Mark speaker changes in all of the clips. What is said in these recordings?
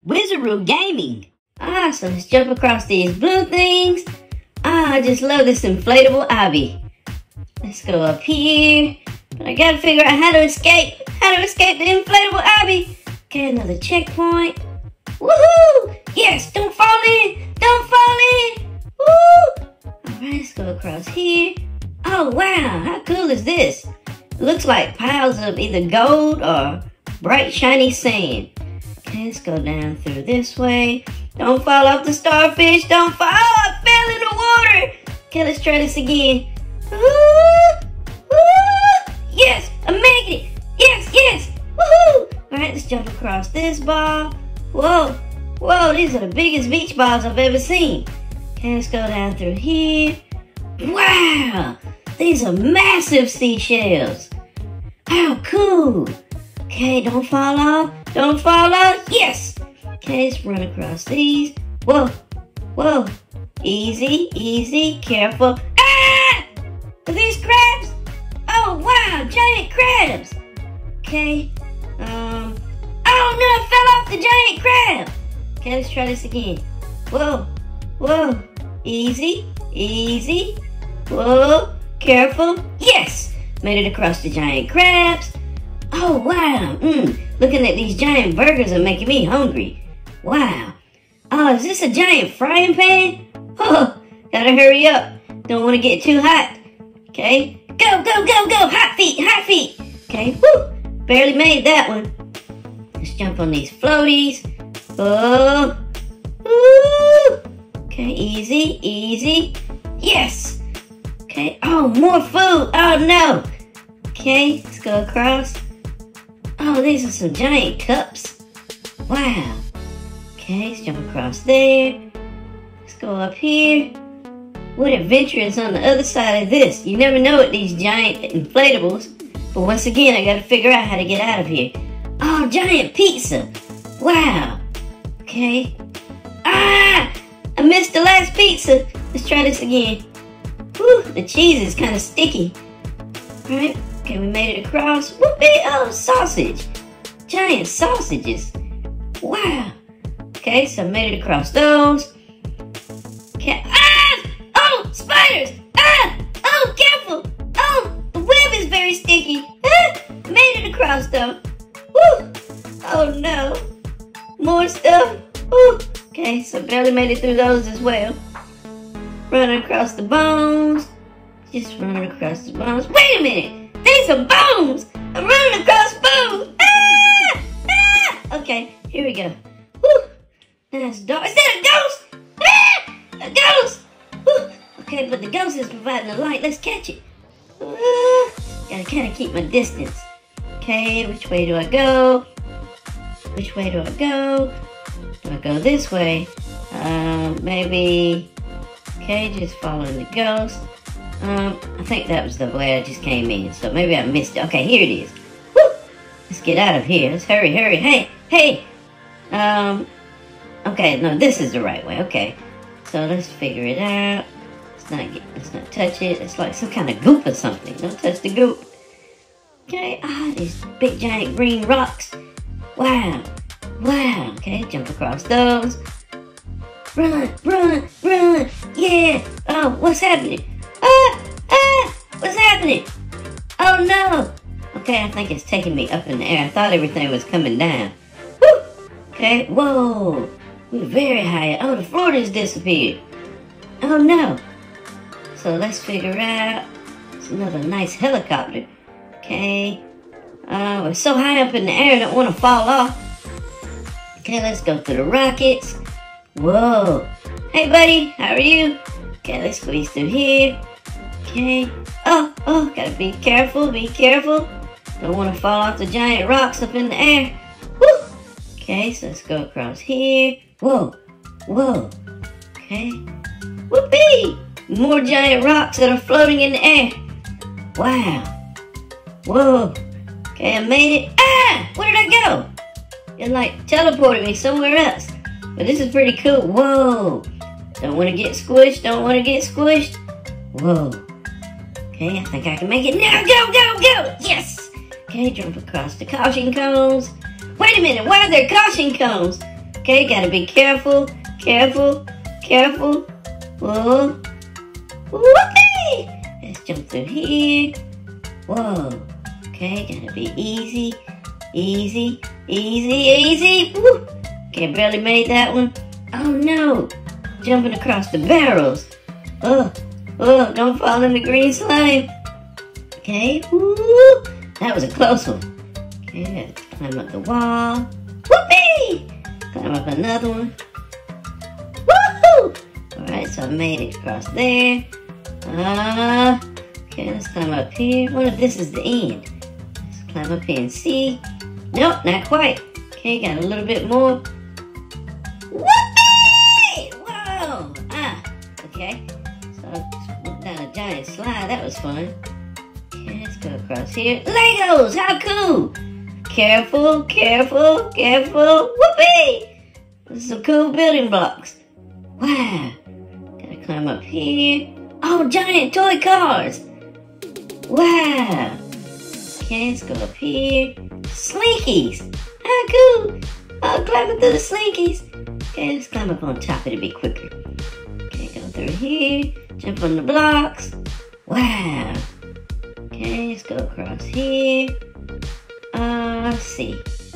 Speaker 1: Wizaroo Gaming. So let's jump across these blue things. I just love this inflatable obby. Let's go up here. But I gotta figure out how to escape. How to escape the inflatable obby. Okay, another checkpoint. Woohoo! Yes, don't fall in. Don't fall in. Woo! Alright, let's go across here. Oh, wow. How cool is this? It looks like piles of either gold or bright, shiny sand. Okay, let's go down through this way. Don't fall off the starfish. Don't fall. Oh, I fell in the water. Okay, let's try this again. Woo! Woo! Yes, I'm making it. Yes, yes. Woohoo! Alright, let's jump across this ball. Whoa. Whoa, these are the biggest beach balls I've ever seen. Okay, let's go down through here. Wow! These are massive seashells. How cool. Okay, don't fall off. Don't fall off. Yes! Okay, let's run across these. Whoa. Whoa. Easy, easy, careful. Ah! Are these crabs? Oh, wow, giant crabs. Okay. Oh, no, I fell off the giant crab. Okay, let's try this again. Whoa. Whoa. Easy, easy. Whoa. Careful. Yes! Made it across the giant crabs. Oh, wow. Looking at these giant burgers are making me hungry. Wow. Oh, is this a giant frying pan? Oh, gotta hurry up. Don't want to get too hot. Okay. Go, go, go, go. Hot feet, hot feet. Okay. Woo. Barely made that one. Let's jump on these floaties. Oh. Woo. Okay, easy, easy. Yes. Okay. Oh, more food. Oh, no. Okay, let's go across. Oh, these are some giant cups. Wow. Okay, let's jump across there. Let's go up here. What adventure is on the other side of this? You never know with these giant inflatables. But once again, I gotta figure out how to get out of here. Oh, giant pizza. Wow. Okay. Ah! I missed the last pizza. Let's try this again. Whew, the cheese is kind of sticky. Alright. Okay, we made it across. Whoopee! Oh, sausage. Giant sausages. Wow. Okay, so I made it across those. Okay. Ah! Oh, spiders! Ah! Oh, careful! Oh, the web is very sticky. Ah! Made it across though. Woo! Oh no. More stuff. Woo! Okay, so barely made it through those as well. Running across the bones. Just running across the bones. Wait a minute! These are bones! I'm running across bones! Ah! Ah! Okay, here we go. Woo! That's dark. Is that a ghost? Ah! A ghost! Woo! Okay, but the ghost is providing the light. Let's catch it. Gotta kind of keep my distance. Okay, which way do I go? Which way do I go? Do I go this way? Maybe... Okay, just following the ghost. I think that was the way I just came in, so maybe I missed it. Okay, here it is. Woo! Let's get out of here. Let's hurry, hurry. Hey, hey! Okay, no, this is the right way. Okay, so let's figure it out. Let's not touch it. It's like some kind of goop or something. Don't touch the goop. Okay, these big giant green rocks. Wow. Wow. Okay, jump across those. Run, run, run. Yeah. Oh, what's happening? What's happening? Oh no. Okay, I think it's taking me up in the air. I thought everything was coming down. Woo. Okay, whoa. We're very high. Oh, the floor just disappeared. Oh no. So let's figure out. It's another nice helicopter. Okay. We're so high up in the air, I don't want to fall off. Okay, let's go through the rockets. Whoa. Hey, buddy. How are you? Okay, let's squeeze through here. Okay. Oh, gotta be careful, be careful. Don't want to fall off the giant rocks up in the air. Woo! Okay, so let's go across here. Whoa. Whoa. Okay. Whoopee! More giant rocks that are floating in the air. Wow. Whoa. Okay, I made it. Ah! Where did I go? It like teleported me somewhere else. But this is pretty cool. Whoa. Don't want to get squished. Don't want to get squished. Whoa. Okay, I think I can make it now. Go, go, go. Yes. Okay, jump across the caution cones. Wait a minute. Why are there caution cones? Okay, gotta be careful, careful, careful. Whoa. Whoopee! Let's jump through here. Whoa. Okay, gotta be easy, easy, easy, easy. Woo. Okay, barely made that one. Oh no! Jumping across the barrels. Oh, don't fall in the green slime. Okay, woo! That was a close one. Okay, gotta climb up the wall. Whoopee! Climb up another one. Woohoo! Alright, so I made it across there. Okay, let's climb up here. What if this is the end? Let's climb up here and see. Nope, not quite. Okay, got a little bit more. Whoopee! Whoa! Okay. So I went down a giant slide. That was fun. Okay, let's go across here. Legos! How cool! Careful, careful, careful. Whoopee! This is some cool building blocks. Wow. Gotta climb up here. Oh, giant toy cars. Wow. Okay, let's go up here. Slinkies. How cool. Oh, climbing through the slinkies. Okay, let's climb up on top. It'll be quicker. Okay, go through here. Jump on the blocks. Wow. Okay, let's go across here. Let's see.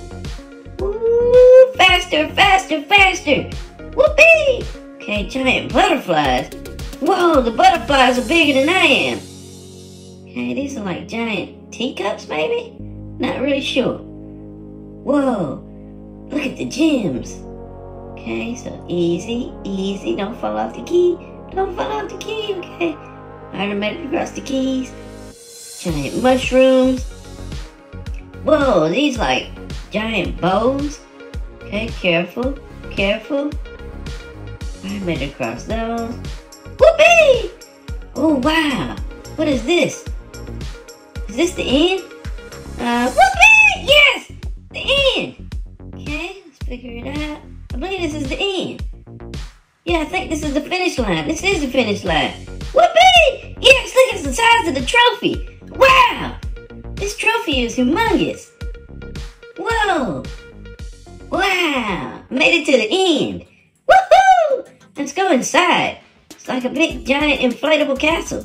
Speaker 1: Woo! Faster, faster, faster! Whoopee! Okay, giant butterflies. Whoa, the butterflies are bigger than I am. Okay, these are like giant teacups, maybe? Not really sure. Whoa, look at the gems. Okay, so easy, easy. Don't fall off the key. Don't fall off the key, okay? I already made it across the keys. Giant mushrooms. Whoa, these like giant bows. Okay, careful, careful. I made it across those. Whoopee! Oh, wow. What is this? Is this the end? Whoopee! Yes! The end! Okay, let's figure it out. I believe this is the end. Yeah, I think this is the finish line. This is the finish line. Whoopee! Yes, look at the size of the trophy. Wow! This trophy is humongous. Whoa! Wow! Made it to the end. Woohoo! Let's go inside. It's like a big, giant, inflatable castle.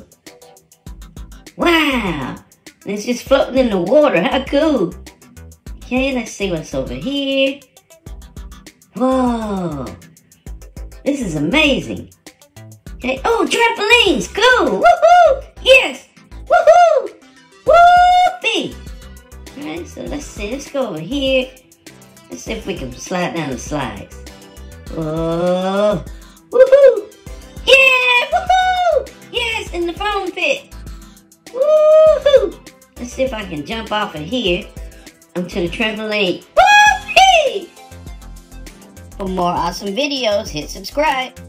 Speaker 1: Wow! And it's just floating in the water. How cool! Okay, let's see what's over here. Whoa! This is amazing. Okay. Oh, trampolines! Cool! Woohoo! Yes! Woohoo! Whoopee! Alright, so let's see. Let's go over here. Let's see if we can slide down the slides. Whoa! Woohoo! Yeah! Woohoo! Yes, in the foam pit. Woohoo! Let's see if I can jump off of here onto the trampoline. Whoopee! For more awesome videos, hit subscribe.